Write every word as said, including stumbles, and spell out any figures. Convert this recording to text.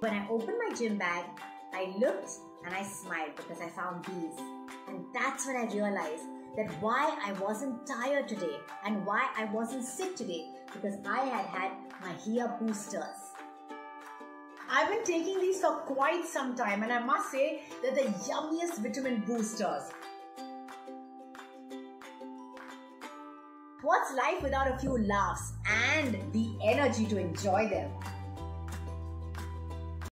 When I opened my gym bag, I looked and I smiled because I found these. And that's when I realized that why I wasn't tired today and why I wasn't sick today, because I had had my Hea Boosters. I've been taking these for quite some time and I must say they're the yummiest vitamin boosters. What's life without a few laughs and the energy to enjoy them?